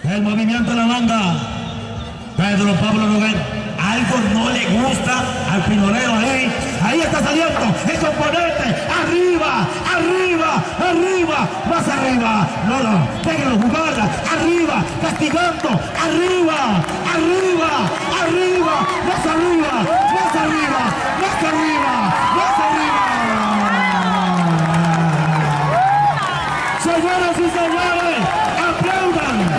El movimiento de la banda. Pedro Pablo Noguera. Algo no le gusta al pinolero ahí. Ahí está saliendo el componente. Arriba, arriba, arriba, más arriba. No, déjenlo jugar. Arriba, castigando. Arriba, arriba, arriba, más arriba, más arriba, más arriba, más arriba. Señoras y señores, aplaudan.